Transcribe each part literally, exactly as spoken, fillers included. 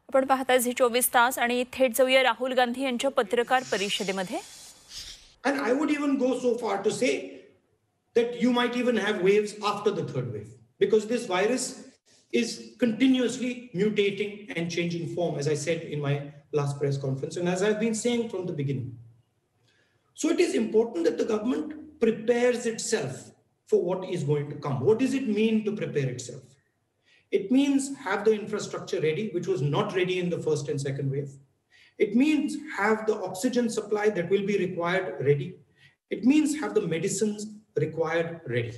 आपण पाहता झी चोवीस तास आणि थेट जाऊया राहुल गांधी यांच्या पत्रकार परिषदेमध्ये. And I would even go so far to say that you might even have waves after the third wave, because this virus is continuously mutating and changing form, as I said in my last press conference, and as I've been saying from the beginning. So it is important that the government prepares itself for what is going to come. What does it mean to prepare itself? It means have the infrastructure ready, which was not ready in the first and second wave. It means have the oxygen supply that will be required ready. It means have the medicines required ready.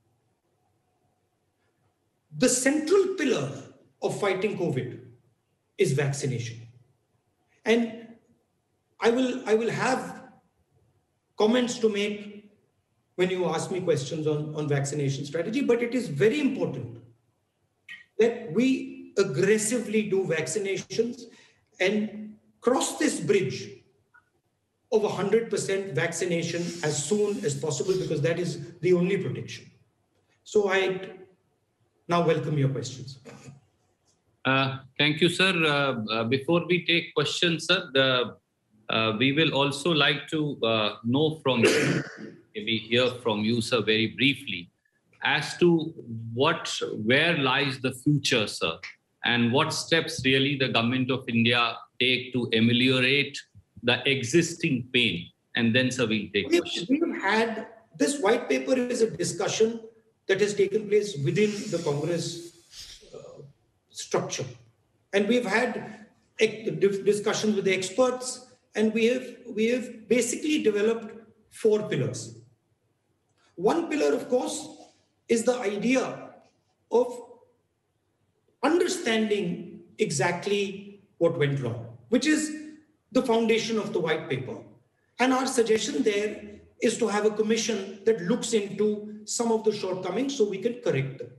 The central pillar of fighting COVID is vaccination. And I will, I will have comments to make when you ask me questions on, on vaccination strategy, but it is very important that we aggressively do vaccinations and cross this bridge of one hundred percent vaccination as soon as possible, because that is the only protection. So I now welcome your questions. Uh, thank you, sir. Uh, uh, before we take questions, sir, the, uh, we will also like to uh, know from you, maybe hear from you, sir, very briefly, as to what, where lies the future, sir, and what steps really the government of India take to ameliorate the existing pain. And then, sir, we'll take we've, questions. We've had, this white paper is a discussion that has taken place within the Congress uh, structure. And we've had discussions with the experts, and we have, we have basically developed four pillars. One pillar, of course, is the idea of understanding exactly what went wrong, which is the foundation of the white paper. And our suggestion there is to have a commission that looks into some of the shortcomings so we can correct them.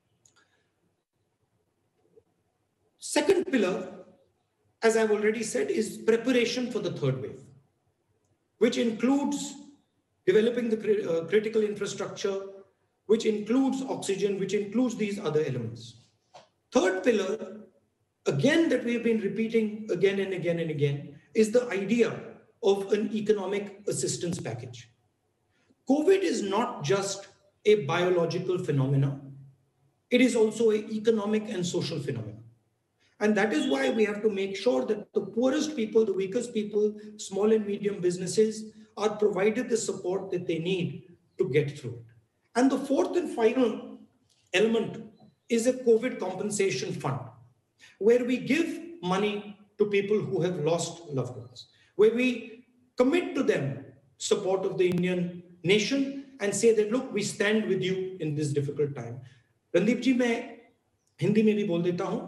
Second pillar, as I've already said, is preparation for the third wave, which includes developing the uh, critical infrastructure, which includes oxygen, which includes these other elements. Third pillar, again, that we've been repeating again and again and again, is the idea of an economic assistance package. COVID is not just a biological phenomenon. It is also an economic and social phenomenon. And that is why we have to make sure that the poorest people, the weakest people, small and medium businesses are provided the support that they need to get through it. And the fourth and final element is a COVID compensation fund, where we give money to people who have lost loved ones, where we commit to them support of the Indian nation and say that, look, we stand with you in this difficult time. Randeep ji, मैं हिंदी में भी बोल देता हूँ.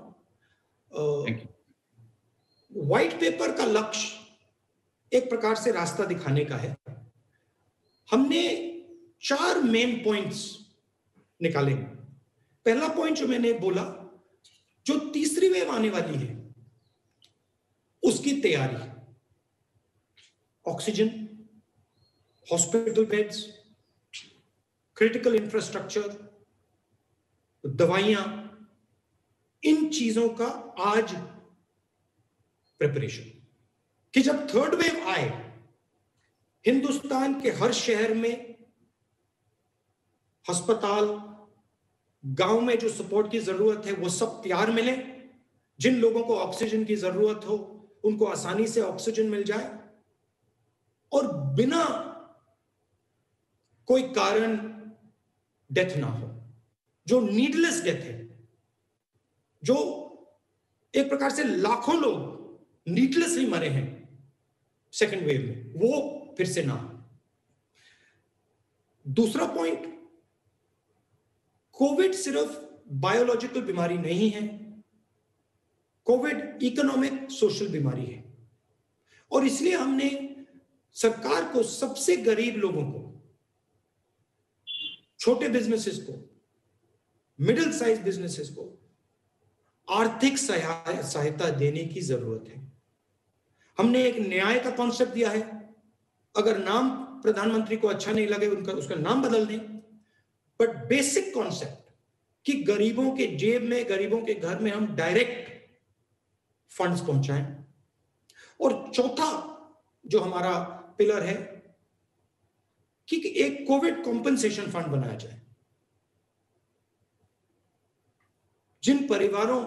White paper का लक्ष्य एक प्रकार से रास्ता दिखाने का है. हमने चार मेन पॉइंट्स निकाले. पहला पॉइंट जो मैंने बोला, जो तीसरी वेव आने वाली है उसकी तैयारी, oxygen, hospital beds, critical infrastructure, दवाइयां, इन चीजों का आज प्रिपरेशन, कि जब थर्ड वेव आए हिंदुस्तान के हर शहर में अस्पताल, गांव में जो सपोर्ट की जरूरत है वो सब तैयार मिले. जिन लोगों को ऑक्सीजन की जरूरत हो उनको आसानी से ऑक्सीजन मिल जाए, और बिना कोई कारण डेथ ना हो. जो नीडलेस डेथ है, जो एक प्रकार से लाखों लोग नीडलेसली मरे हैं सेकेंड वेव में, वो फिर से ना हो. दूसरा पॉइंट, कोविड सिर्फ बायोलॉजिकल बीमारी नहीं है, कोविड इकोनॉमिक सोशल बीमारी है. और इसलिए हमने सरकार को सबसे गरीब लोगों को, छोटे बिजनेसेस को, मिडिल साइज बिजनेसेस को आर्थिक सहायता देने की जरूरत है. हमने एक न्याय का कॉन्सेप्ट दिया है. अगर नाम प्रधानमंत्री को अच्छा नहीं लगे, उनका उसका नाम बदल दें, बट बेसिक कॉन्सेप्ट कि गरीबों के जेब में, गरीबों के घर में हम डायरेक्ट फंड्स पहुंचाएं। और चौथा जो हमारा पिलर है कि एक कोविड कॉम्पनसेशन फंड बनाया जाए। जिन परिवारों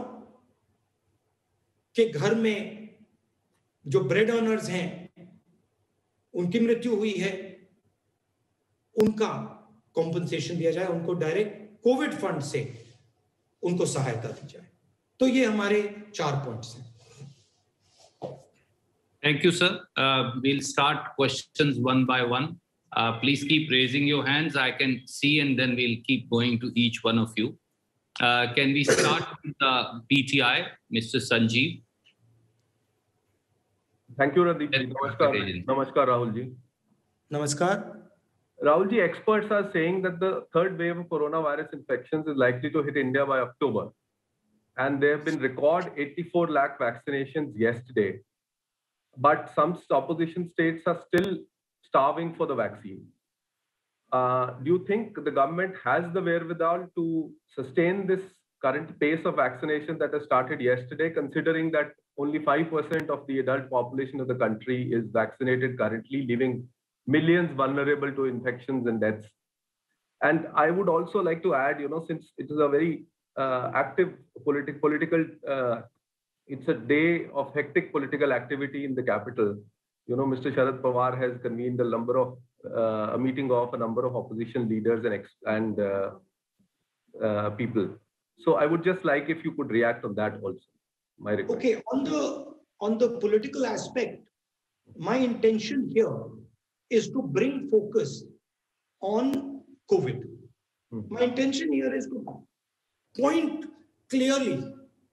के घर में जो ब्रेड अर्नर्स हैं, उनकी मृत्यु हुई है, उनका कॉम्पनसेशन दिया जाए, उनको डायरेक्ट कोविड फंड से उनको सहायता दी जाए। तो ये हमारे चार पॉइंट्स हैं। Thank you, sir. Uh, we'll start questions one by one. Uh, please keep raising your hands. I can see, and then we'll keep going to each one of you. Uh, can we start with the P T I, Mister Sanjeev? Thank you, Randeep ji. Namaskar. Namaskar, Rahul ji. Namaskar. Rahul ji, experts are saying that the third wave of coronavirus infections is likely to hit India by October. And there have been record eighty-four lakh vaccinations yesterday. But some opposition states are still starving for the vaccine. Uh, do you think the government has the wherewithal to sustain this current pace of vaccination that has started yesterday, considering that only five percent of the adult population of the country is vaccinated currently, leaving millions vulnerable to infections and deaths? And I would also like to add, you know, since it is a very uh, active politi political uh, it's a day of hectic political activity in the capital. You know, Mister Sharad Pawar has convened a number of uh, a meeting of a number of opposition leaders and ex and uh, uh, people. So I would just like if you could react on that also. My request. Okay, on the on the political aspect, my intention here is to bring focus on COVID. Hmm. My intention here is to point clearly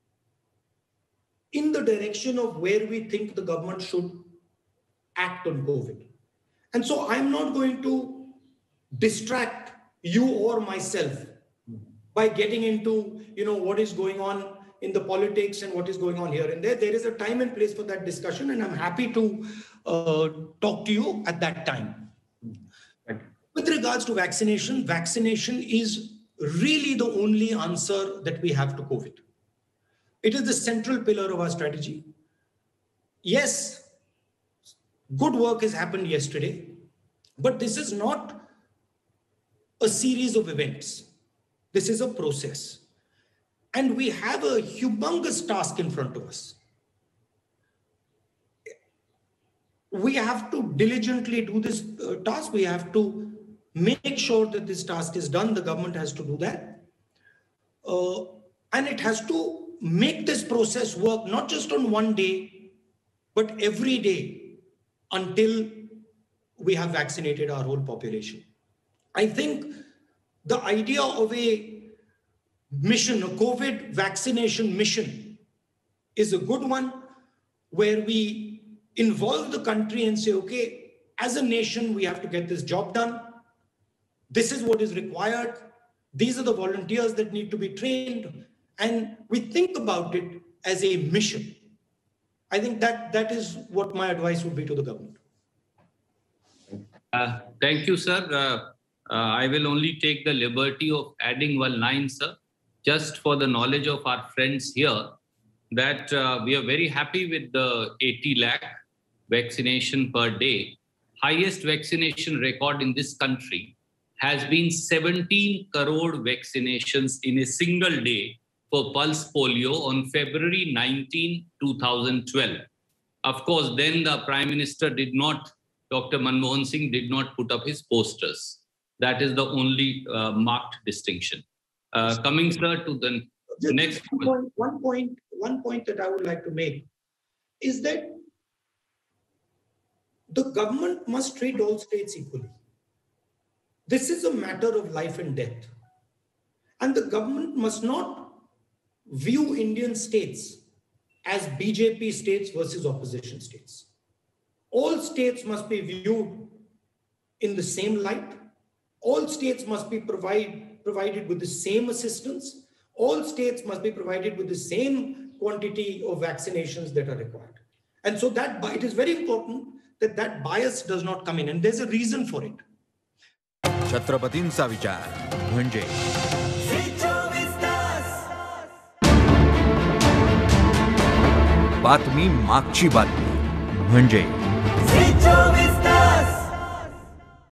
in the direction of where we think the government should act on COVID. And so I'm not going to distract you or myself by getting into, you know, what is going on in the politics and what is going on here and there. There is a time and place for that discussion, and I'm happy to uh, talk to you at that time. With regards to vaccination, vaccination is really the only answer that we have to COVID. It is the central pillar of our strategy. Yes, good work has happened yesterday, but this is not a series of events. This is a process. And we have a humongous task in front of us. We have to diligently do this uh, task. We have to make sure that this task is done. The government has to do that. Uh, and it has to make this process work, not just on one day, but every day until we have vaccinated our whole population. I think the idea of a mission, a COVID vaccination mission, is a good one, where we involve the country and say, okay, as a nation, we have to get this job done. This is what is required. These are the volunteers that need to be trained. And we think about it as a mission. I think that that is what my advice would be to the government. Uh, thank you, sir. Uh, uh, I will only take the liberty of adding one line, sir, just for the knowledge of our friends here, that uh, we are very happy with the eighty lakh vaccination per day. Highest vaccination record in this country has been seventeen crore vaccinations in a single day for pulse polio on February nineteenth, two thousand twelve. Of course, then the Prime Minister did not, Doctor Manmohan Singh did not put up his posters. That is the only uh, marked distinction. Uh, coming, sir, to the Just next one point, one point, one point that I would like to make is that the government must treat all states equally. This is a matter of life and death. And the government must not view Indian states as B J P states versus opposition states. All states must be viewed in the same light. All states must be provide, provided with the same assistance. All states must be provided with the same quantity of vaccinations that are required. And so that it is very important that that bias does not come in. And there's a reason for it. छत्रपतींचा विचार म्हणजे बातमी मागची बातमी म्हणजे